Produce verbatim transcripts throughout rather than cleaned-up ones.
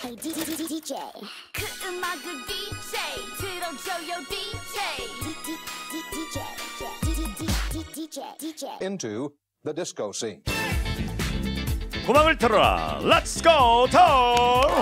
Hey 디제이 그 음악을 디제이 들어줘요 디제이 into the disco scene. 고막을 털어라. Let's go tour.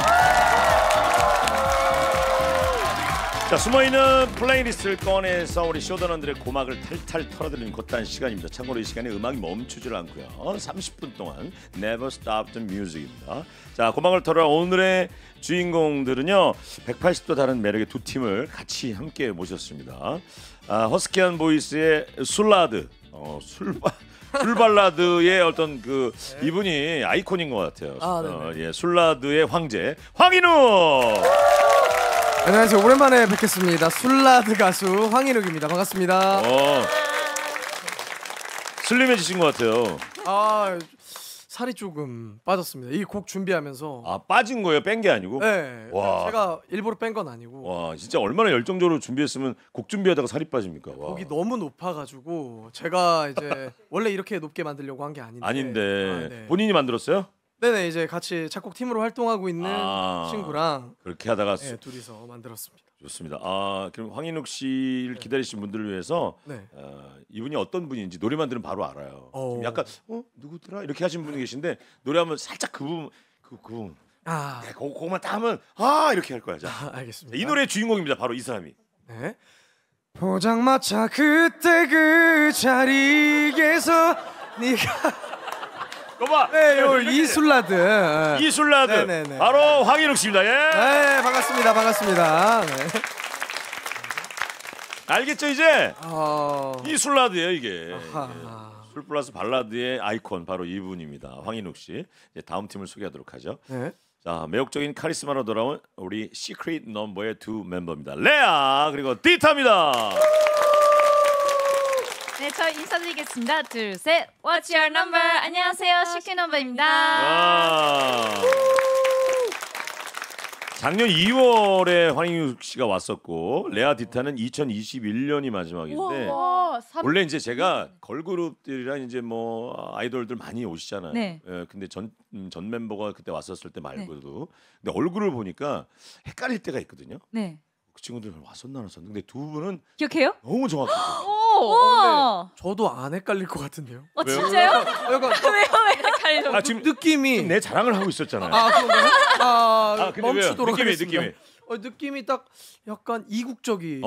자, 숨어있는 플레이리스트를 꺼내서 우리 쇼더런들의 고막을 탈탈 털어드리는 곧단 시간입니다. 참고로 이 시간에 음악이 멈추질 않고요. 삼십 분 동안 Never Stop the Music입니다. 자, 고막을 털어라. 오늘의 주인공들은요, 백팔십 도 다른 매력의 두 팀을 같이 함께 모셨습니다. 아, 허스키한 보이스의 술라드, 어, 술바 술발라드의 어떤 그 이분이 아이콘인 것 같아요. 아, 어, 예, 술라드의 황제 황인욱. 안녕하세요. 오랜만에 뵙겠습니다. 술라드 가수 황인욱입니다. 반갑습니다. 어, 슬림해지신 것 같아요. 아, 살이 조금 빠졌습니다. 이 곡 준비하면서. 아, 빠진 거예요? 뺀 게 아니고? 네. 와. 제가 일부러 뺀 건 아니고. 와, 진짜 얼마나 열정적으로 준비했으면 곡 준비하다가 살이 빠집니까? 와. 곡이 너무 높아가지고 제가 이제 원래 이렇게 높게 만들려고 한 게 아닌데. 아닌데 아, 네. 본인이 만들었어요? 네네, 이제 같이 작곡 팀으로 활동하고 있는 아, 친구랑 그렇게 하다가 네, 둘이서 만들었습니다. 좋습니다. 아, 그럼 황인욱 씨를 기다리신 분들을 위해서 네. 어, 이분이 어떤 분인지 노래만 들으면 바로 알아요. 어. 좀 약간 어 누구더라 이렇게 하신 분이 계신데 노래하면 살짝 그 부분 그, 그 부분 아, 네, 그, 그거만 딱 하면 아 이렇게 할 거야. 자, 아, 알겠습니다. 이 노래의 주인공입니다. 바로 이 사람이. 네. 포장마차 그때 그 자리에서 네가 거봐. 네, 요 이술라드. 이술라드. 네네네. 바로 황인욱 씨입니다. 예. 네, 반갑습니다. 반갑습니다. 네. 알겠죠 이제? 어... 이술라드예요 이게. 아하. 예. 술 플러스 발라드의 아이콘 바로 이분입니다. 황인욱 씨. 이제 다음 팀을 소개하도록 하죠. 네. 자, 매혹적인 카리스마로 돌아온 우리 시크릿 넘버의 두 멤버입니다. 레아 그리고 디타입니다. 네, 저 인사드리겠습니다. 둘, 셋. What's your number? 안녕하세요, 시크릿 넘버입니다. 와. 작년 이월에 황인욱 씨가 왔었고 레아 디타는 이천이십일 년이 마지막인데 와, 삼... 원래 이제 제가 걸그룹들이랑 이제 뭐 아이돌들 많이 오시잖아요. 네. 예, 근데 전, 전 멤버가 그때 왔었을 때 말고도 근데 얼굴을 보니까 헷갈릴 때가 있거든요. 네. 그 친구들 왔었나 안 왔었나. 근데 두 분은 기억해요? 너무 정확해요. 오, 와. 저도 안 헷갈릴 것 같은데요. 어, 왜요? 진짜요? 약간 왜요? 왜 헷갈려? 아, 지금 느낌이 내 자랑을 하고 있었잖아요. 아, 그런가요? 아, 아, 근데 멈추도록 왜요? 느낌이, 하겠습니다. 느낌이. 어, 느낌이 딱 약간 이국적이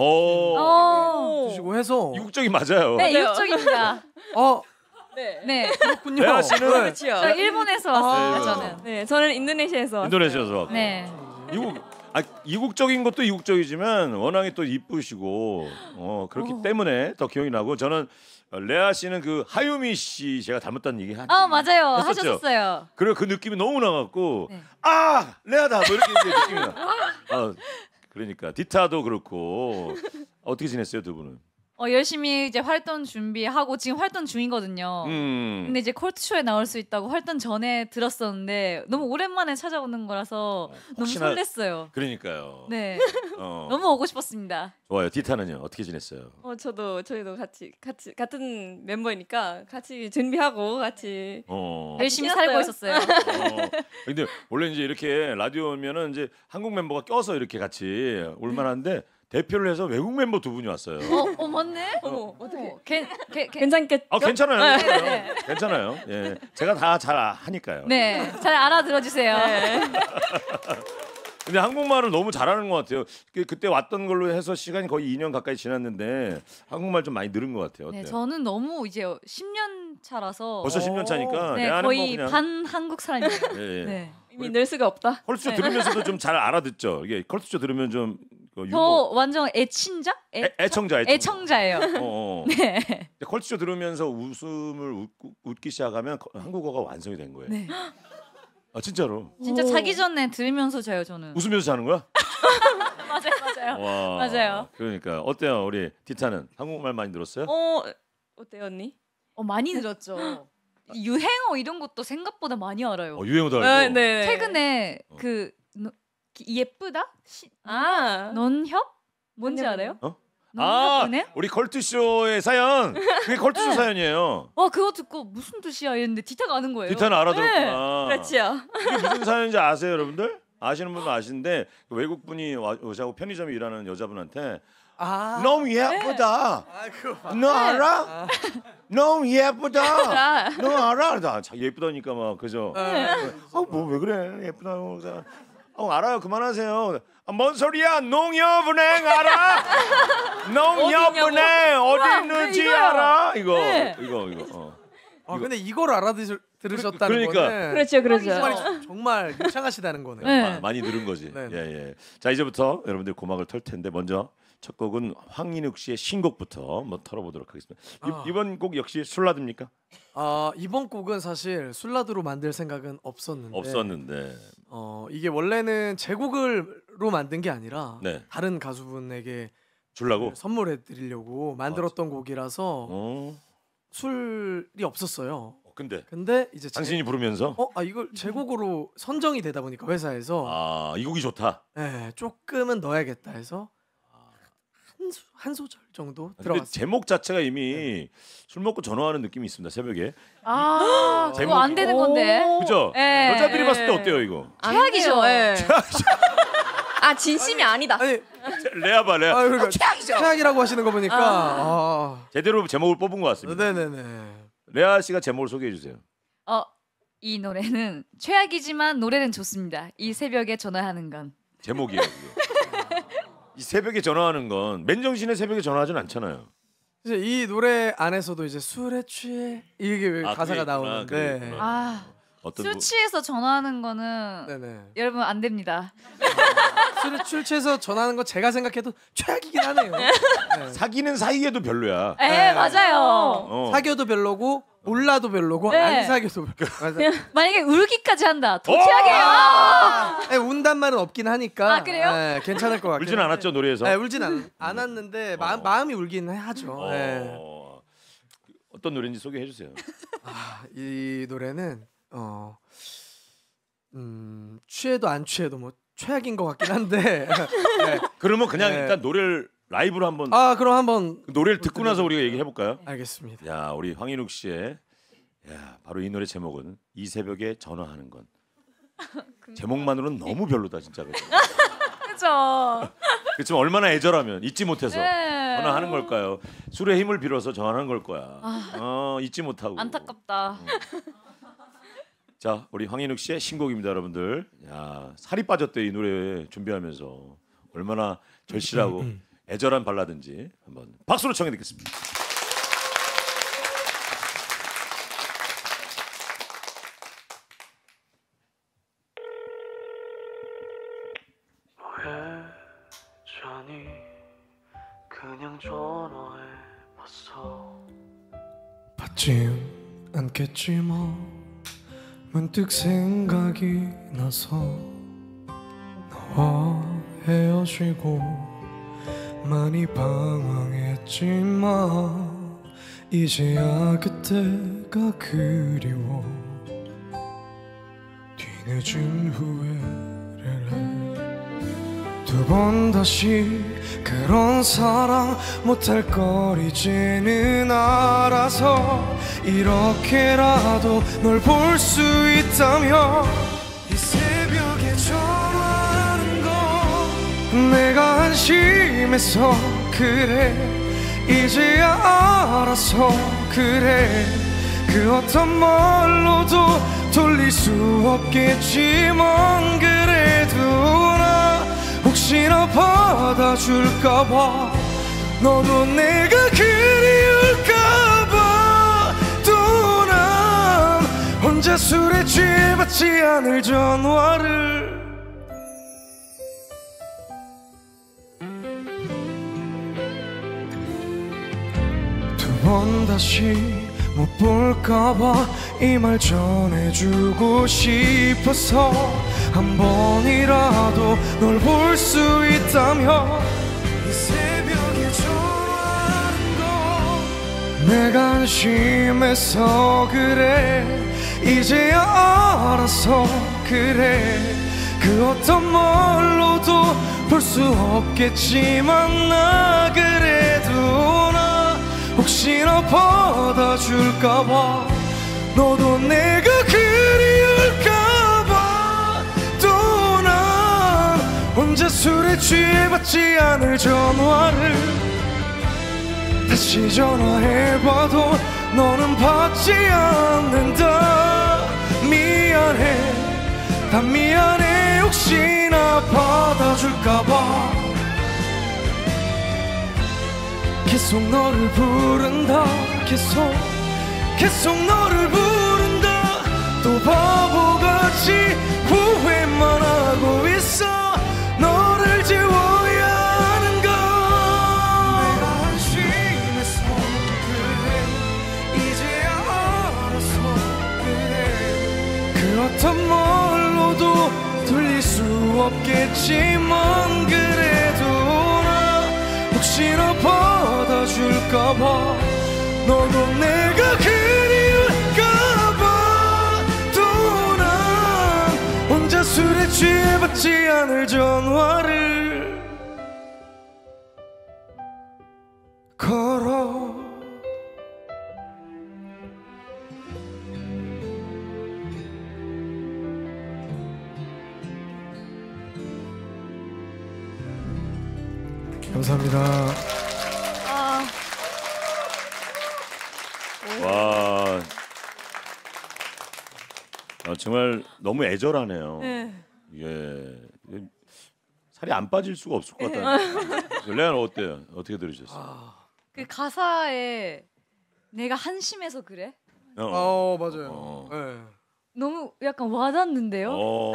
오. 주시고 해서 이국적이 맞아요. 네, 이국적입니다. 어, 네. 네. 그렇군요. 레아 씨는 네. 그렇죠. 저 일본에서 왔어요, 네, 저는. 네, 저는 인도네시아에서 왔어요. 인도네시아에서 왔고. 네. 이국 아, 이국적인 것도 이국적이지만 워낙에 또 이쁘시고 어, 그렇기 오. 때문에 더 기억이 나고 저는 레아 씨는 그 하유미 씨 제가 닮았다는 얘기 한 아, 맞아요. 했었죠? 하셨었어요. 그리고 그 느낌이 너무 나갖고 네. 아 레아다 뭐 이렇게 이제 느낌이 나. 아, 그러니까 디타도 그렇고 어떻게 지냈어요 두 분은? 어, 열심히 이제 활동 준비하고 지금 활동 중이거든요. 음. 근데 이제 콜트쇼에 나올 수 있다고 활동 전에 들었었는데 너무 오랜만에 찾아오는 거라서 너무 혹시나- 설렜어요. 그러니까요. 네, 어. 너무 오고 싶었습니다. 좋아요. 디타는요 어떻게 지냈어요? 어, 저도 저희도 같이 같이 같은 멤버이니까 같이 준비하고 같이 어. 열심히 신났어요. 살고 있었어요. 어, 근데 원래 이제 이렇게 라디오면은 이제 한국 멤버가 껴서 이렇게 같이 올만한데 대표를 해서 외국 멤버 두 분이 왔어요. 어, 어 맞네. 어머, 어떻게? 어, 괜, 괜, 괜, 괜찮겠죠? 아 괜찮아요. 괜찮아요. 네. 괜찮아요. 예, 제가 다 잘 하니까요. 네, 잘 알아들어 주세요. 네. 근데 한국말을 너무 잘하는 것 같아요. 그, 그때 왔던 걸로 해서 시간이 거의 이 년 가까이 지났는데 한국말 좀 많이 늘은 것 같아요. 어때요? 네, 저는 너무 이제 십 년 차라서 벌써 십 년 차니까 네, 내 안에 거의 뭐 그냥 반 한국 사람이에요. 예, 예. 네. 이미 늘 수가 없다. 컬투쇼 들으면서도 좀 잘 알아듣죠. 이게 컬투쇼 들으면 좀 그 유머, 저 완전 애친자? 애, 애청자, 애청자. 애청자예요. 어, 어. 네. 근데 컬투쇼 들으면서 웃음을 웃고, 웃기 시작하면 거- 한국어가 완성이 된 거예요. 네. 아 진짜로 진짜 자기 전에 들으면서 자요 저는. 웃으면서 자는 거야? 맞아요, 맞아요. 와, 맞아요. 그러니까 어때요, 우리 디타는 한국말 많이 들었어요? 어, 어때요, 언니? 어, 많이 들었죠. 유행어 이런 것도 생각보다 많이 알아요. 어, 유행어도 알고. 네, 네. 최근에 어. 그 너- 기- 예쁘다? 시, 아, 넌협? 뭔지 넌협. 알아요? 어? 넌협 아, 은혜? 우리 컬투쇼의 사연. 그게 컬투쇼 네. 사연이에요. 와 그거 듣고 무슨 뜻이야 이랬는데 디타가 아는 거예요. 디타는 알아들었구나. 그렇지요. 이게 무슨 사연인지 아세요, 여러분들? 아시는 분은 아시는데 외국 분이 오자고 편의점에 일하는 여자분한테 아. 너무 예쁘다. 아, 그거 너 알아? 아. 너무 예쁘다. 너 알아? 나 예쁘다니까 막 그죠. 아뭐 왜 그래 예쁘다고. 어 알아요 그만하세요. 아, 뭔 소리야 농협은행 알아? 농협은행 어디 있는지 이거요. 알아? 이거 네. 이거 이거. 어. 아 근데 이걸 알아들으셨다는 그러니까. 거는 그렇죠, 그렇죠. 정말 정말 유창하시다는 거네요. 네. 마- 많이 늘은 거지. 네. 예 예. 자 이제부터 여러분들 고막을 털 텐데 먼저 첫 곡은 황인욱 씨의 신곡부터 한번 털어보도록 하겠습니다. 이, 아. 이번 곡 역시 술라드입니까? 아 이번 곡은 사실 술라드로 만들 생각은 없었는데 없었는데. 어 이게 원래는 제 곡을로 만든 게 아니라 네. 다른 가수분에게 줄라고. 선물해 드리려고 만들었던 곡이라서 어. 술이 없었어요. 어, 근데 근데 이제 제- 당신이 부르면서 어, 아 이걸 제 곡으로 선정이 되다 보니까 회사에서 아 이 곡이 좋다. 예, 조금은 넣어야겠다 해서 한, 소, 한 소절 정도 근데 들어갔어요. 제목 자체가 이미 술 먹고 전화하는 느낌이 있습니다. 새벽에. 아, 제목이- 그거 안 되는 건데. 그죠? 예. 여자들이 봤을 때 어때요 이거? 최악이죠. 예. 아 진심이 아니다. 아니, 레아봐 레아. 아 그러니까 최악이라고 하시는 거 보니까 아, 제대로 제목을 뽑은 것 같습니다. 네네네. 레아 씨가 제목을 소개해 주세요. 어, 이 노래는 최악이지만 노래는 좋습니다. 이 새벽에 전화하는 건. 제목이에요. 그게. 이 새벽에 전화하는 건 맨정신에 새벽에 전화하진 않잖아요. 이제 이 노래 안에서도 이제 술에 취해 이게 아, 가사가 그게 있구나, 나오는데 그게 있구나. 아, 어떤 술 부- 취해서 전화하는 거는 네네. 여러분 안 됩니다. 술에 술 취해서 전화하는 거 제가 생각해도 최악이긴 하네요. 네. 사귀는 사이에도 별로야. 에 네. 맞아요. 어. 사귀어도 별로고 몰라도 별로고 네. 안 사귀어도 별로. 맞아요. 만약에 울기까지 한다. 더 오! 최악이에요. 네, 운단 말은 없긴 하니까. 아, 그래요? 네, 괜찮을 것 같아요. 울진 않았죠 노래에서. 네, 울진 않, 않았는데 마, 어. 마음이 울긴 하죠. 어. 네. 어떤 노래인지 소개해 주세요. 아, 이 노래는 어, 음, 취해도 안 취해도 뭐 최악인 것 같긴 한데. 네. 그러면 그냥 네. 일단 노래를 라이브로 한번 아 그럼 한번 그 노래를 듣고 나서 우리가 얘기해 볼까요? 알겠습니다. 야 우리 황인욱 씨의 야 바로 이 노래 제목은 이 새벽에 전화하는 건. 제목만으로는 너무 별로다 진짜. 그렇죠. 그렇지만 얼마나 애절하면 잊지 못해서 네. 전화하는 걸까요? 술의 힘을 빌어서 전화하는 걸 거야. 아. 어 잊지 못하고. 안타깝다. 자 우리 황인욱 씨의 신곡입니다 여러분들. 야 살이 빠졌대 이 노래 준비하면서 얼마나 절실하고 애절한 발라든지 한번 박수로 청해 듣겠습니다. 여전히 그냥 전화해봤어. 받진 않겠지 뭐 문득 생각이 나서 너와 헤어지고 많이 방황했지만 이제야 그때가 그리워 뒤늦은 후회를 해 두 번 다시 그런 사랑 못할 걸 이제는 알아서 이렇게라도 널 볼 수 있다면 이 새벽에 전화하는 건 내가 한심해서 그래 이제야 알아서 그래 그 어떤 말로도 돌릴 수 없겠지만 그래도 나 혹시나 받아줄까봐 너도 내가 그리울까봐 또 난 혼자 술에 취해 받지 않을 전화를 두 번 다시 못 볼까봐 이 말 전해주고 싶어서 한 번이라도 널 볼 수 있다면 이 새벽에 전화하는 건 내가 한심해서 그래 이제야 알아서 그래 그 어떤 말로도 볼 수 없겠지만 나 그래도 나 혹시나 받아줄까봐 너도 내가 그리울까봐 또 나 혼자 술에 취해 받지 않을 전화를 다시 전화해봐도 너는 받지 않는다. 미안해 다 미안해 혹시나 받아줄까봐 계속 너를 부른다. 계속 계속 너를 부른다. 또 바보같이 후회만 하고 있어. 너를 지워야 하는 건 내가 한심해서 그래. 이제야 알아서 그래. 그 어떤 말로도 돌릴 수 없겠지만 그래도 나 혹시나 받아줄까봐 너도 내가 그리울까봐 또 난 혼자 술에 취해 받지 않을 전화를 걸어. 감사합니다. 와, 아, 정말 너무 애절하네요. 네. 예, 살이 안 빠질 수가 없을 것 같아요. 레아는 어때요? 어떻게 들으셨어요? 그 가사에 내가 한심해서 그래? 어, 어. 어 맞아요. 어. 네. 너무 약간 와닿는데요? 어.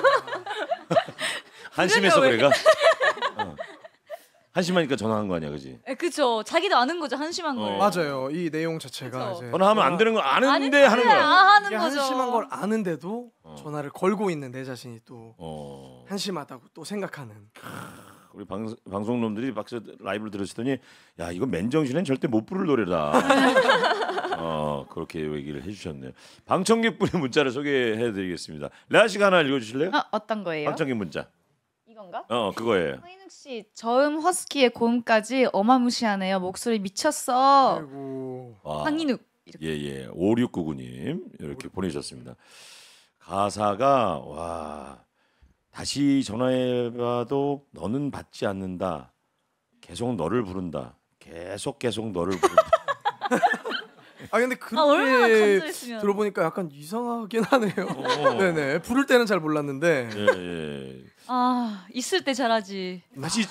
한심해서 그래가? 어. 한심하니까 전화한 거 아니야, 그지? 네, 그쵸. 자기도 아는 거죠, 한심한 걸. 어. 맞아요. 이 내용 자체가 그쵸. 이제 전화하면 안 되는 거 아는데 아니, 하는 아, 거야. 하는 이게 거죠. 한심한 걸 아는데도 어. 전화를 걸고 있는 내 자신이 또 어. 한심하다고 또 생각하는. 우리 방, 방송놈들이 박스 라이브를 들으시더니 야 이거 맨정신엔 절대 못 부를 노래다. 어 그렇게 얘기를 해주셨네요. 방청객분의 문자를 소개해드리겠습니다. 레아 씨가 하나 읽어주실래요? 아, 어떤 거예요? 방청객 문자. 이건가? 어 그거예요. 황인욱 씨, 저음 허스키의 고음까지 어마무시하네요. 목소리 미쳤어. 아이고. 와. 황인욱. 이렇게. 예예. 오육구구 님 이렇게 보내주셨습니다. 가사가 와 다시 전화해봐도 너는 받지 않는다. 계속 너를 부른다. 계속 계속 너를 부른다. 아 근데 아, 얼마나 그렇게 간절했으면. 들어보니까 약간 이상하긴 하네요. 어. 네네. 부를 때는 잘 몰랐는데. 예, 예. 아, 있을 때 잘하지. 다시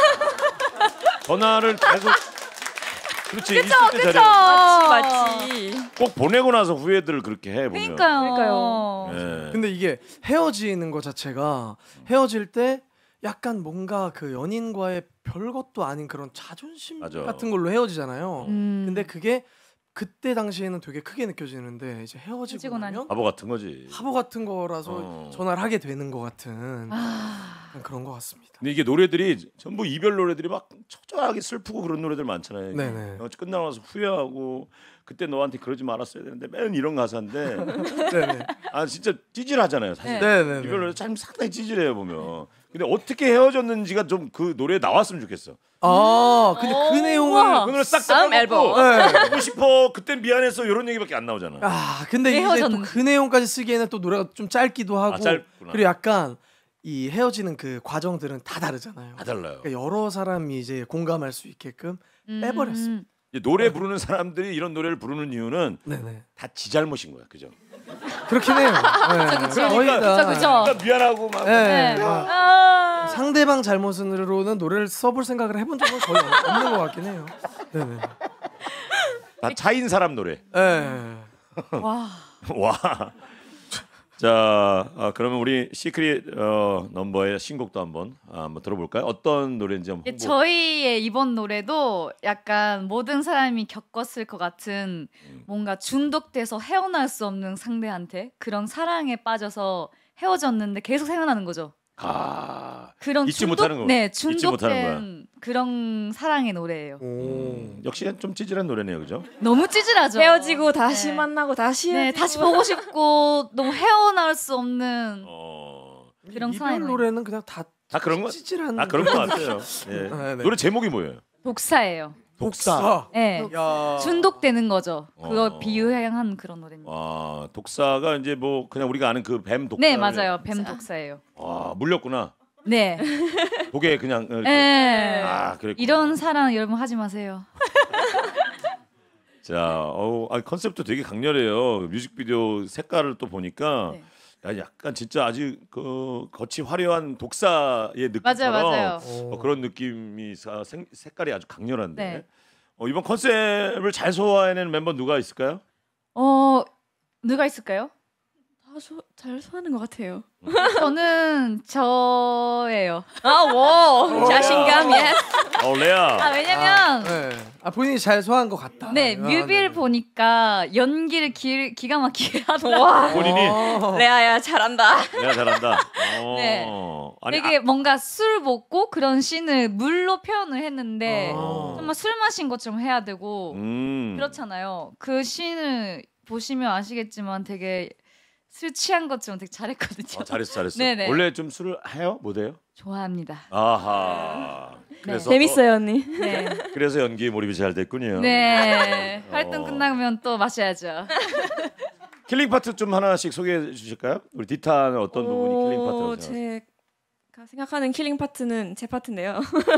전화를 계속 그렇지 그쵸, 있을 때 그쵸. 잘해. 맞지 맞지. 꼭 보내고 나서 후회들을 그렇게 해 보면. 그러니까요. 그러니까요. 예. 근데 이게 헤어지는 것 자체가 헤어질 때 약간 뭔가 그 연인과의 별것도 아닌 그런 자존심 맞아. 같은 걸로 헤어지잖아요. 음. 근데 그게 그때 당시에는 되게 크게 느껴지는데 이제 헤어지고 헤어지고 나니- 나면 바보 같은 거지. 바보 같은 거라서 어. 전화를 하게 되는 것 같은 아, 약간 그런 것 같습니다. 근데 이게 노래들이 전부 이별 노래들이 막 초조하게 슬프고 그런 노래들 많잖아요. 네네. 어, 끝나고 나서 후회하고 그때 너한테 그러지 말았어야 되는데 맨 이런 가사인데 네네. 아 진짜 찌질하잖아요 사실. 네. 네네. 이별 노래 참 상당히 찌질해요 보면. 근데 어떻게 헤어졌는지가 좀 그 노래에 나왔으면 좋겠어. 아 근데 그 오, 내용을 우와. 그 노래 싹 다음 다 앨범. 네. 보고 싶어. 그땐 미안해서 이런 얘기밖에 안 나오잖아. 아 근데 왜 이제 헤어졌는지. 또 그 내용까지 쓰기에는 또 노래가 좀 짧기도 하고 아, 짧구나. 그리고 약간 이 헤어지는 그 과정들은 다 다르잖아요. 다 달라요. 그러니까 여러 사람이 이제 공감할 수 있게끔 빼버렸어. 음. 이제 노래 부르는 사람들이 이런 노래를 부르는 이유는 네네. 다 지 잘못인 거야, 그죠? 그렇긴 해요. 네. 그쵸. 거의 다 그쵸, 그쵸. 그러니까 미안하고 막 네. 네. 막 아, 상대방 잘못으로는 노래를 써볼 생각을 해본 적은 거의 없는 것 같긴 해요. 네네. 다 차인 사람 노래. 네. 와. 와. 자, 아, 그러면 우리 시크릿 어, 넘버의 신곡도 한번 아, 한번 들어볼까요? 어떤 노래인지 한번 예, 홍보. 저희의 이번 노래도 약간 모든 사람이 겪었을 것 같은 음. 뭔가 중독돼서 헤어날 수 없는 상대한테 그런 사랑에 빠져서 헤어졌는데 계속 생각나는 거죠. 아, 그런 잊지 중독, 못하는 거. 네, 잊지 못하는 거야. 중독된 그런 사랑의 노래예요. 오. 음, 역시 좀 찌질한 노래네요, 그죠? 너무 찌질하죠. 헤어지고 다시 네. 만나고 다시 네, 헤어지고. 다시 보고 싶고 너무 헤어날 수 없는 어, 그런 이별 사랑의 노래. 노래는 그냥 다 다 그런 거, 찌질한. 아 그런 거 같아요. 예. 네, 네. 노래 제목이 뭐예요? 독사예요. 독사. 네. 야. 중독되는 거죠. 그거 어. 비유한 그런 노래입니다. 와, 독사가 이제 뭐 그냥 우리가 아는 그 뱀 독사. 네, 맞아요. 뱀 독사예요. 와, 물렸구나. 네. 고개 그냥 이렇게. 네. 아, 그랬구나. 이런 사랑 여러분 하지 마세요. 자, 어, 아, 컨셉도 되게 강렬해요. 뮤직비디오 색깔을 또 보니까 네. 야, 약간 진짜 아주 그 겉이 화려한 독사의 느낌처럼 맞아요, 맞아요. 어, 그런 느낌이 사- 생- 색깔이 아주 강렬한데 네. 어, 이번 컨셉을 잘 소화해내는 멤버 누가 있을까요? 어 누가 있을까요? 다잘 소화하는 것 같아요. 저는 저예요. 아, 와 자신감 예. 어, 레아. 아 왜냐면 네. 아 본인이 잘 소화한 것 같다. 네 아, 뮤비를 네네. 보니까 연기를 기, 기가 막히게 하더라고요. 와 본인이 어. 레아야 잘한다. 레아 잘한다. 어. 네. 아니, 되게 아, 뭔가 술 먹고 그런 씬을 물로 표현을 했는데 어. 정말 술 마신 것처럼 해야 되고 음. 그렇잖아요. 그 씬을 보시면 아시겠지만 되게 술 취한 것처럼 되게 잘했거든요. 어, 잘했어, 잘했어. 네네. 원래 좀 술을 해요? 못 해요? 좋아합니다. 아하. 그래서 재밌어요 언니. 네. 어, 그래서 연기에 몰입이 잘 됐군요. 네. 어. 활동 끝나면 또 마셔야죠. 킬링 파트 좀 하나씩 소개해 주실까요? 우리 디타는 어떤 부분이 킬링 파트라고 생각하세요? 제가 생각하는 킬링 파트는 제 파트인데요.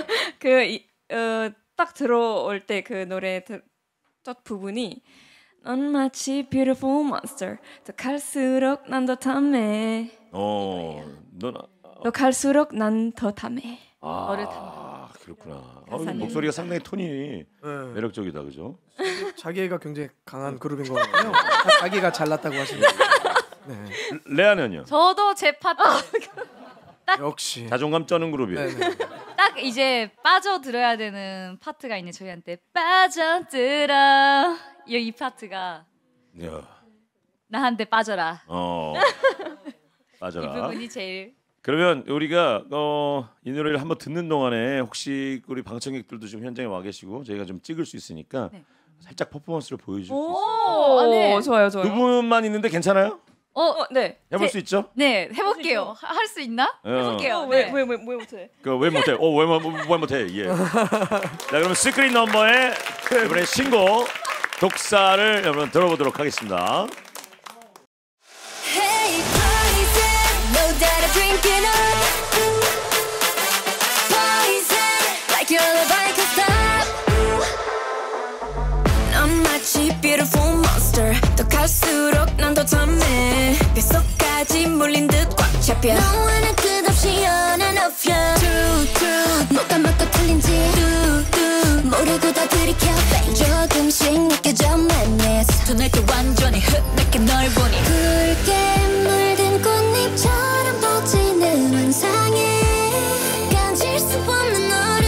그딱 들어올 때 그 노래 들, 첫 부분이 넌 마치 beautiful monster 더 갈수록 난 더 탐해 어, 넌 더 갈수록 난 더 탐해. 아, 너를 그렇구나. 어, 가사님. 목소리가 상당히 톤이 네. 매력적이다, 그죠? 자기애가 굉장히 강한 그룹인 것 같고요. 자기가 잘났다고 하시는. 네. 레아는요? 저도 제 파트 역시. 자존감 쩌는 그룹이에요. 네네. 딱 이제 빠져들어야 되는 파트가 있네 저희한테. 빠져들어. 이, 이 파트가 야, 나한테 빠져라. 어, 이 맞아라. 부분이 제일. 그러면 우리가 어, 이 노래를 한번 듣는 동안에 혹시 우리 방청객들도 좀 현장에 와 계시고 저희가 좀 찍을 수 있으니까 네. 살짝 퍼포먼스를 보여줄 수 있어요. 오, 아, 네. 좋아요 좋아요. 두 분만 있는데 괜찮아요? 어, 어, 네. 해볼 제- 수 있죠? 네 해볼게요. 할 수 있나? 어. 해볼게요. 어, 네. 왜왜왜 왜, 왜 못해? 그왜 못해? 어왜 왜 못해? 예. 자 그러면 시크릿 넘버의 이번에 신곡 독사를 여러분 들어보도록 하겠습니다. Hey poison, no doubt I'm drinking up. Poison, like your love I can stop. 넌 마치 beautiful monster. 더 갈수록 난 더 탐해. 뱃속까지 물린 듯 꽉 잡혀. 너와는 끝없이 on and off ya. True true, 뭐가 맞고 틀린지 뚜뚜 모르고 다 들이켜. 조금씩 느껴져 madness. 눈을 때 완전히 흡맥해 널 보니. 붉게 물든 꽃잎처럼 퍼지는 환상에 간질 수 없는 너를.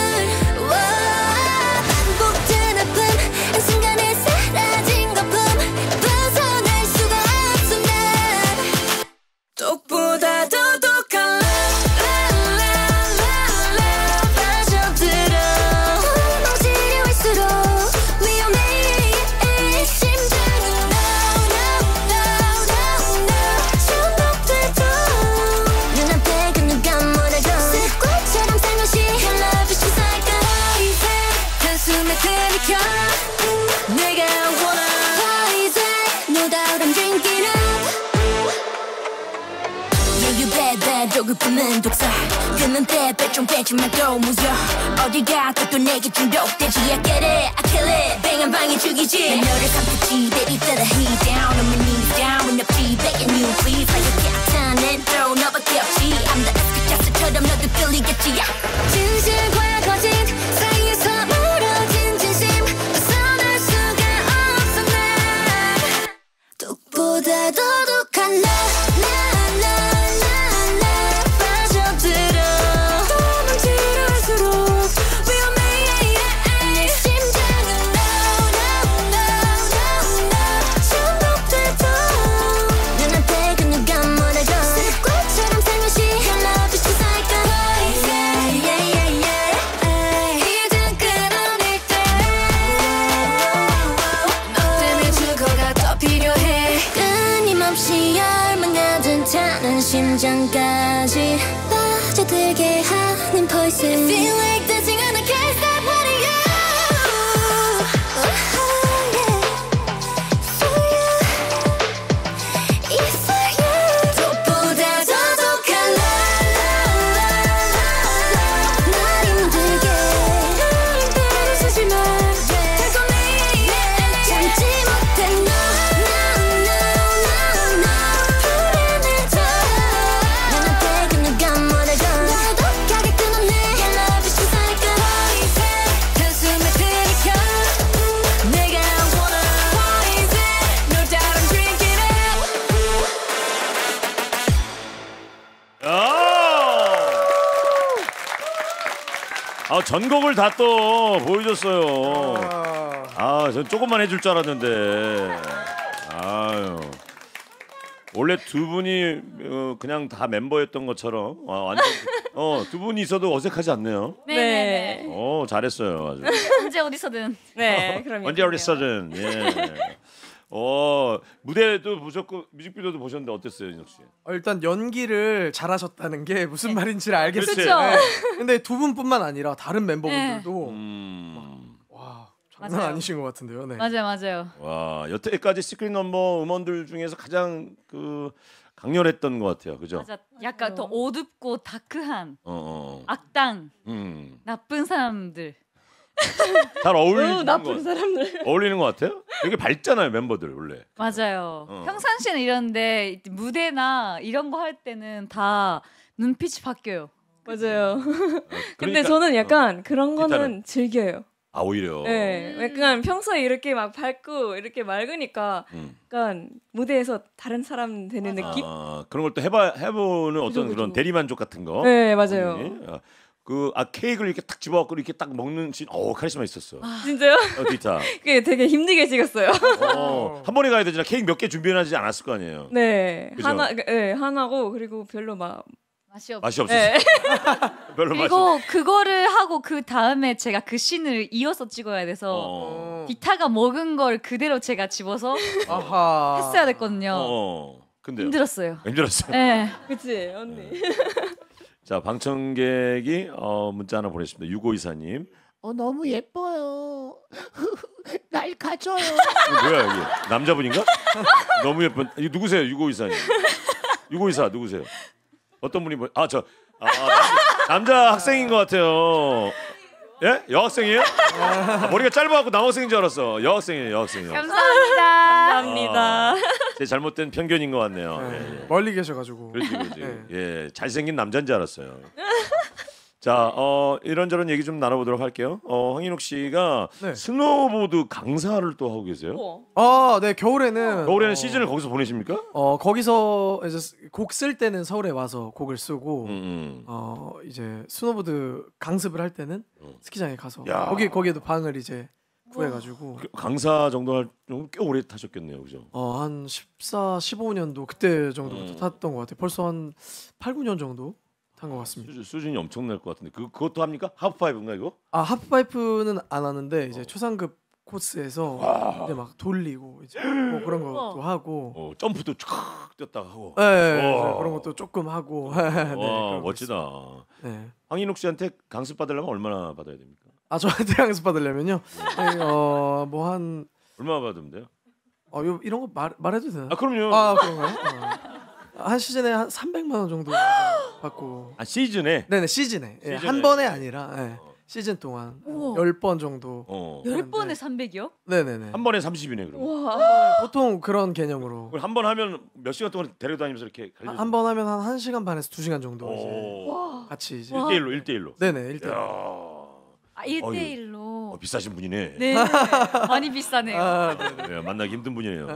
와, 반복된 아픔 한순간에 사라진 거품. 벗어날 수가 없어 난. 독보다 더 독한 love, love, love, love. 빠져들어. 도망치려 할수록 위험해. 심장은 no, no, no, no, no. 중독돼도 눈앞에 그 누가 뭐라고. 습관처럼 살며시 Your love is just like a poison. 한숨에 들이켜 내가 원하. Poison, no doubt I'm drinking up. Yeah, you bad, bad. 조급함은 독사. 끊는 때 배좀 빼지 말고 무여. 어딜 가도 또 내게 중독되지. I get it, I kill it. Bang 한 방에 죽이지. 난 너를 삼키지. Baby, feel the heat down on my knees, down with the feet. Begging you, please. Like a captain and throw 너밖에 없지. I'm the 에스피카스처럼 너도 끌리겠지. 진실과 거짓 사이에서 멀어진 진심. 벗어날 수가 없어 난. 독보다 더 독한 love, love, love, love, love. 빠져들어. 도망치려 할수록 위험해. 내 심장은 no, no, no, no, no. 중독돼도 눈앞에 그 누가 뭐라고. 습관처럼 살며시 Your love is just like a poison. Yeah, yeah, yeah. 이젠 끊어낼 때 너 때문에 죽어가 더 필요해. 끊임없이 열망하던 타는 심장까지 빠져들게 하는 poison. Feel like dancing and I can't stop wanting you. Oh, yeah. For you, it's for you. 독보다 더 독한 love, love, 아 전곡을 다 또 보여줬어요. 아, 전 조금만 해줄 줄 알았는데. 아유. 원래 두 분이 어, 그냥 다 멤버였던 것처럼 아, 완전 어, 두 분이 있어도 어색하지 않네요. 네네네. 어, 잘했어요. 아주. 언제 어디서든. 네, 그럼요. 언제 어디서든. 예. 어, 무대도 보셨고 뮤직비디오도 보셨는데 어땠어요, 인석 씨? 어, 일단 연기를 잘하셨다는 게 무슨 말인지를 알겠어요. 그치? 네. 근데 두 분뿐만 아니라 다른 멤버분들도 음. 와 장난 맞아요. 아니신 것 같은데요. 네. 맞아요, 맞아요. 와, 여태까지 시크릿 넘버 음원들 중에서 가장 그 강렬했던 것 같아요. 그죠? 맞아. 약간 더 어둡고 다크한 어, 어. 악당, 음. 나쁜 사람들. 잘 어울리는 어, 나쁜 것 사람들. 어울리는 것 같아요. 되게 밝잖아요, 멤버들 원래. 맞아요. 어. 평상시에는 이런데 무대나 이런 거 할 때는 다 눈빛이 바뀌어요. 맞아요. 근데 그러니까, 저는 약간 그런 거는 일단은. 즐겨요. 아, 오히려. 네, 약간 평소에 이렇게 막 밝고 이렇게 맑으니까 음. 약간 무대에서 다른 사람 되는 느낌? 아, 그런 걸 또 해봐 해보는 어떤 그죠, 그런 그죠. 대리만족 같은 거. 네, 맞아요. 예. 아, 그, 아, 케이크를 이렇게 딱 집어갖고 이렇게 딱 먹는 씬, 어 카리스마 있었어. 진짜요? 어, 기타. 그게 되게 힘들게 찍었어요. 어, 한 번에 가야 되잖아. 케이크 몇 개 준비해놔지 않았을 거 아니에요. 네, 그죠? 하나, 네, 하나고 그리고 별로 막 맛이 없어. 맛이 없었어. 네. 별로 맛이 없어. 그리고 그거를 하고 그 다음에 제가 그 씬을 이어서 찍어야 돼서 어. 기타가 먹은 걸 그대로 제가 집어서 아하. 했어야 됐거든요. 어. 근데 힘들었어요. 힘들었어요. 네. 그치 언니. 자, 방청객이 어, 문자 하나 보냈습니다. 육오이사님. 어, 너무 예뻐요. 날 가져요. 이거 뭐야 여기? 남자분인가? 너무 예쁜. 이거 누구세요? 육오이사님. 육오이사 누구세요? 어떤 분이 뭐? 아, 저 아, 남자, 남자 학생인 것 같아요. 예? 여학생이에요? 아, 머리가 짧아갖고 남학생인 줄 알았어. 여학생이에요, 여학생이요. 감사합니다. 감사합니다. 제 잘못된 편견인 것 같네요. 네. 예, 예. 멀리 계셔가지고. 그렇지, 그렇지. 네. 예, 잘생긴 남자인 줄 알았어요. 자, 어, 이런저런 얘기 좀 나눠보도록 할게요. 어, 황인욱 씨가 네. 스노보드 강사를 또 하고 계세요. 우와. 아, 네 겨울에는 겨울에는 어, 시즌을 거기서 보내십니까? 어 거기서 이제 곡 쓸 때는 서울에 와서 곡을 쓰고 음, 음. 어 이제 스노보드 강습을 할 때는 스키장에 가서 야. 거기 거기에도 방을 이제 구해가지고 그 강사 정도 할 정도 꽤 오래 타셨겠네요, 그죠? 어 한 십사, 십오 년도 그때 정도부터 음. 탔던 것 같아요. 벌써 한 팔, 구 년 정도 탄 것 같습니다. 수준, 수준이 엄청날 것 같은데 그 그것도 합니까? 하프파이브인가 이거? 아 하프파이프는 안 하는데 이제 초상급 코스에서 이제 막 돌리고 이제 뭐 그런 것도 하고 어, 점프도 촥 뛰었다 하고. 네, 네, 와. 그런 것도 조금 하고 네, 와, 그러고 멋지다. 있습니다. 네. 황인욱 씨한테 강습 받으려면 얼마나 받아야 됩니까? 아 저한테 강습 받으려면요 어뭐 한 얼마나 받으면 돼요? 어, 요, 이런 거 말, 말해도 되나요? 아, 그럼요. 아 그런가요? 어. 한 시즌에 한 삼백만 원 정도 받고 아, 시즌에. 네네 시즌에, 예, 시즌에. 한 번에 아니라 예, 시즌 동안 우와. 열 번 정도 어. 열 번에 삼백이요? 네네네 한 번에 삼십이네 그럼. 우와. 보통 그런 개념으로 한 번 하면 몇 시간 동안 데려다니면서 이렇게 가르쳐. 한 번 하면 한 1시간 반에서 두 시간 정도 이제 오. 같이 이제 일 대 일로 일 대 일로. 네네 일대 야. 아, 일 대 일로. 어, 비싸신 분이네. 네. 많이 비싸네요. 아, 네네. 네, 만나기 힘든 분이에요.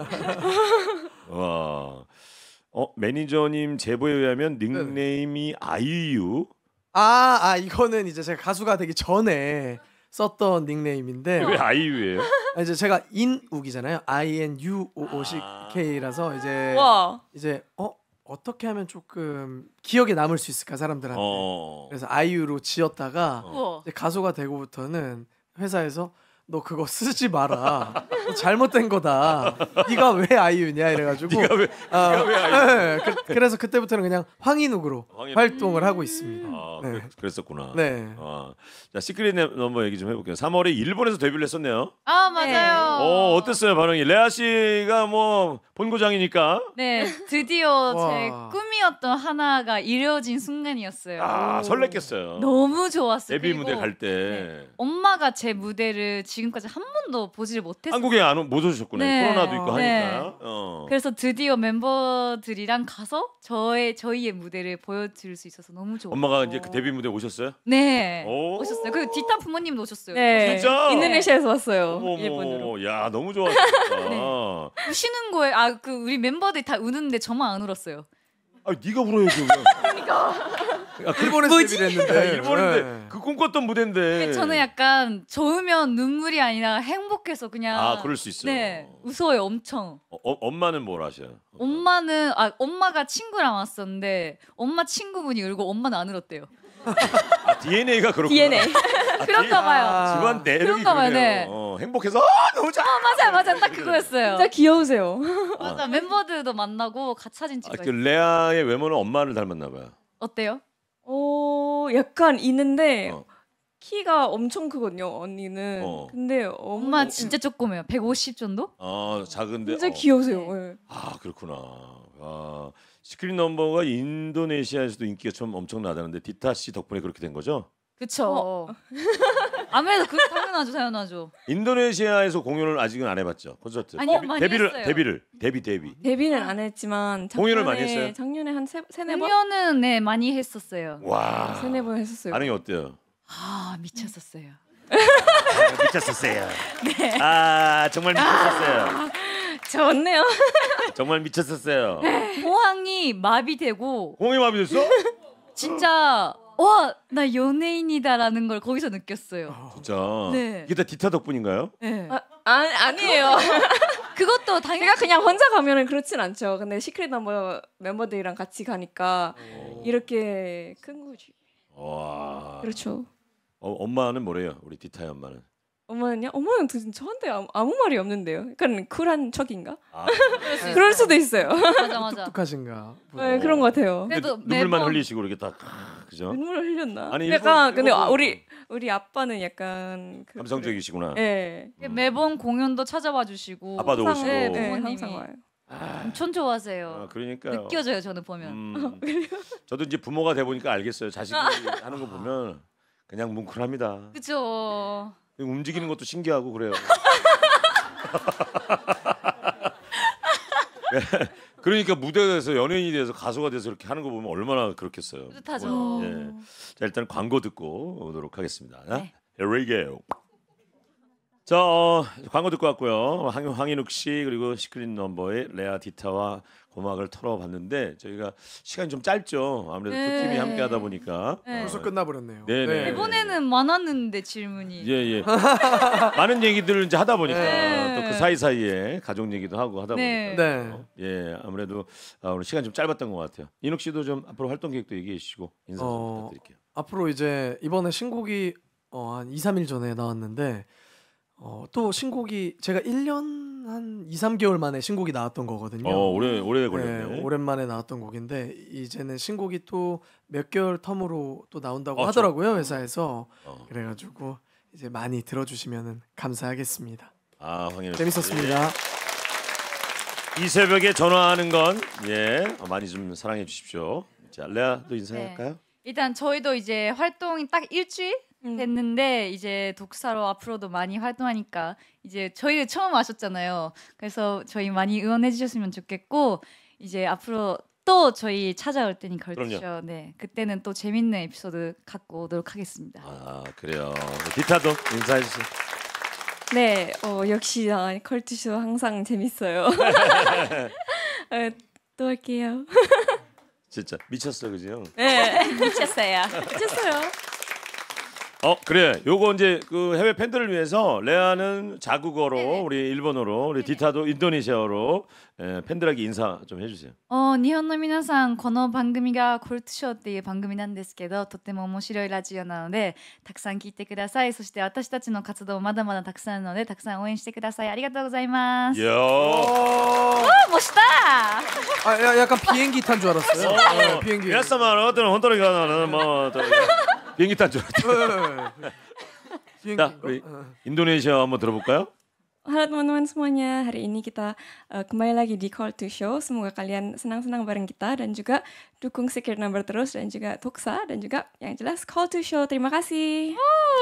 와. 어, 매니저님 제보에 의하면 닉네임이 아이유. 아, 아 이거는 이제 제가 가수가 되기 전에 썼던 닉네임인데 왜 아이유예요? 아, 이제 제가 인욱이잖아요. I N U O O C K라서 이제 와. 이제 어 어떻게 하면 조금 기억에 남을 수 있을까 사람들한테. 어. 그래서 아이유로 지었다가 우와. 이제 가수가 되고부터는 회사에서 너 그거 쓰지 마라. 너 잘못된 거다. 네가 왜 아이유냐 이래가지고. 네가 왜 아, 네가 왜 아이유? 네, 그, 그래서 그때부터는 그냥 황인욱으로 황인욱. 활동을 하고 있습니다. 아, 네. 그랬, 그랬었구나. 네. 아, 자, 시크릿 넘버 얘기 좀 해볼게요. 삼월에 일본에서 데뷔를 했었네요. 아, 맞아요. 어, 어땠어요 반응이? 레아 씨가 뭐 본고장이니까. 네, 드디어 와. 제 꿈이었던 하나가 이루어진 순간이었어요. 아, 설렜겠어요. 너무 좋았어요. 데뷔 그리고 무대 갈 때. 네. 엄마가 제 무대를 지금까지 한 번도 보지를 못했어요. 한국에 안 못 오셨구나. 네. 코로나도 있고 네. 하니까. 어. 그래서 드디어 멤버들이랑 가서 저의 저희의 무대를 보여드릴 수 있어서 너무 좋아요. 엄마가 이제 그 데뷔 무대 오셨어요? 네 오. 오셨어요. 그리고 디타 부모님도 오셨어요. 네. 진짜? 인도네시아에서 왔어요. 어머, 일본으로. 어머, 야 너무 좋았다. 네. 우시는 거예요. 아 그 우리 멤버들이 다 우는데 저만 안 울었어요. 아, 네가 울어야지. 왜? 일본에서 데뷔를 했는데. 일본인데 네. 그 꿈꿨던 무대인데. 저는 약간 좋으면 눈물이 아니라 행복해서 그냥. 아, 그럴 수 있어요. 네, 웃어요 엄청. 어, 어, 엄마는 뭘 하셔요? 엄마는 아 엄마가 친구랑 왔었는데 엄마 친구분이 울고 엄마는 안 울었대요. 아, 디엔에이가 그렇구나. 디엔에이. 그런가 봐요. 집안 내력이 그런가 봐요, 그러네요. 네. 어, 행복해서 아, 너무 잘. 맞아요, 맞아요, 딱 그거였어요. 진짜 귀여우세요. 맞아, 멤버들도 만나고 같이 사진 아, 찍어요. 그 레아의 외모는 엄마를 닮았나 봐요. 어때요? 어, 약간 있는데 어. 키가 엄청 크거든요, 언니는. 어. 근데 엄마 진짜 조그매요. 백오십 정도? 아, 작은데. 진짜 어. 귀여우세요. 네. 아, 그렇구나. 아, 시크릿 넘버가 인도네시아에서도 인기가 좀 엄청나다는데 디타 씨 덕분에 그렇게 된 거죠? 그쵸. 아무래도 그 당연하죠, 당연하죠. 인도네시아에서 공연을 아직은 안 해봤죠, 콘서트. 아니요, 데뷔, 많이 데뷔를 했어요. 데뷔를 데뷔 데뷔. 데뷔는 안 했지만 작년에, 공연을 많이 했어요? 작년에 한 세, 세네 번? 공연은 네 많이 했었어요. 와. 세네 번 했었어요. 반응이 어때요? 아 미쳤었어요. 아, 미쳤었어요. 네. 아 정말 미쳤었어요. 좋네요. 정말 미쳤었어요. 호황이 마비되고 공이 마비됐어? 진짜 와 나 연예인이다라는 걸 거기서 느꼈어요. 진짜. 네. 이게 다 디타 덕분인가요? 네. 아, 아 아니에요. 그것도 당연히 제가 그냥 혼자 가면은 그렇진 않죠. 근데 시크릿 넘버 멤버들이랑 같이 가니까 이렇게 큰 거지. 와. 그렇죠. 어, 엄마는 뭐래요? 우리 디타의 엄마는. 엄마는요? 엄마는 도대체 저한테 아무, 아무 말이 없는데요. 약간 쿨한 척인가? 아, 그럴 수도 있어요. 맞아 맞아. 똑똑하신가? 네, 그런 것 같아요. 그래도 눈물만 매번 흘리시고 이렇게 딱 그죠? 눈물을 흘렸나? 아니, 약간 일본- 근데 일본- 아, 우리 우리 아빠는 약간 그, 감성적이시구나. 네. 매번 공연도 찾아와 주시고 아빠도 항상, 오시고. 네, 네, 부모님이 항상 와요. 엄청 좋아하세요. 아, 그러니까요. 느껴져요 저는 보면. 음, 저도 이제 부모가 돼 보니까 알겠어요. 자식이 하는 거 보면 그냥 뭉클합니다. 그죠. 움직이는 것도 신기하고 그래요. 그러니까 무대에서 연예인이 돼서 가수가 돼서 이렇게 하는 거 보면 얼마나 그렇겠어요. 뿌듯하죠. 예. 자 일단 광고 듣고 오도록 하겠습니다. 네. Here we go. 자 어, 광고 듣고 왔고요. 황, 황인욱 씨 그리고 시크릿 넘버의 레아 디타와 고막을 털어봤는데 저희가 시간이 좀 짧죠. 아무래도 두 네. 팀이 함께하다 보니까 네. 벌써 끝나버렸네요. 네네. 이번에는 많았는데 질문이. 예예. 많은 얘기들을 이제 하다 보니까 네. 또 그 사이 사이에 가족 얘기도 하고 하다 네. 보니까 네. 예 아무래도 아, 오늘 시간 좀 짧았던 것 같아요. 인욱 씨도 좀 앞으로 활동 계획도 얘기해 주시고 인사 좀 어, 부탁드릴게요. 앞으로 이제 이번에 신곡이 어, 한 이, 삼 일 전에 나왔는데 어, 또 신곡이 제가 일 년 한 이, 삼 개월 만에 신곡이 나왔던 거거든요. 어 오래 오래 네, 걸렸네. 오랜만에 나왔던 곡인데 이제는 신곡이 또 몇 개월 텀으로 또 나온다고 어, 하더라고요 회사에서. 어. 그래가지고 이제 많이 들어주시면 감사하겠습니다. 아 황인욱 씨. 재밌었습니다. 이 새벽에 전화하는 건 예 많이 좀 사랑해 주십시오. 자 레아도 인사할까요? 일단 저희도 이제 활동이 딱 일주일 음. 됐는데 이제 독사로 앞으로도 많이 활동하니까 이제 저희를 처음 아셨잖아요. 그래서 저희 많이 응원해 주셨으면 좋겠고 이제 앞으로 또 저희 찾아올 테니 걸치죠. 네, 그때는 또 재밌는 에피소드 갖고 오도록 하겠습니다. 아 그래요. 디타도 인사해 주세요. 네, 어, 역시 아, 컬투쇼 항상 재밌어요. 어, 또 할게요. 진짜 미쳤어 그죠? 네, 미쳤어요. 미쳤어요. 어 그래 요거 이제 그 해외 팬들을 위해서 레아는 자국어로 네네. 우리 일본어로 우리 디타도 인도네시아어로 에, 팬들에게 인사 좀 해주세요. お日本の皆さんこの番組がコルトショーっていう番組なんですけどとても面白いラジオなのでたくさん聞いてください。そして私たちの活動まだまだたくさんあるのでたくさん応援してください。ありがとうございます 이야. 어, 멋있다. 아, 야, 약간 비행기 탄 줄 알았어요. 네, 비행기. 미야사마 어떤 혼돈이가 나는 뭐 또 비행기 탄 줄 알았죠. 비행기. 자 우리 인도네시아 한번 들어볼까요? Halo teman-teman semuanya, hari ini kita uh, kembali lagi di Call to Show. Semoga kalian senang-senang bareng kita dan juga dukung Secret Number terus dan juga Tuksa dan juga yang jelas Call to Show. Terima kasih.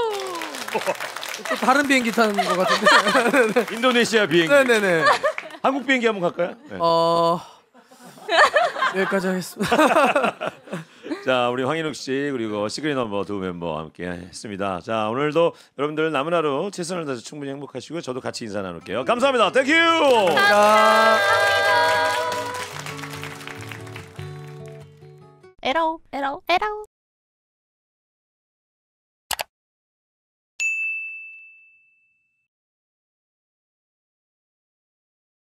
또 다른 비행기 타는 것 같은데. 인도네시아 비행기. 네네네. 한국 비행기 한번 갈까요? 네. 어 여기까지 하겠습니다. 자 우리 황인욱 씨 그리고 시그릿 넘버 두 멤버와 함께 했습니다. 자 오늘도 여러분들 남은 하루 최선을 다해서 충분히 행복하시고 저도 같이 인사 나눌게요. 감사합니다. 땡큐. 에러 에러 에러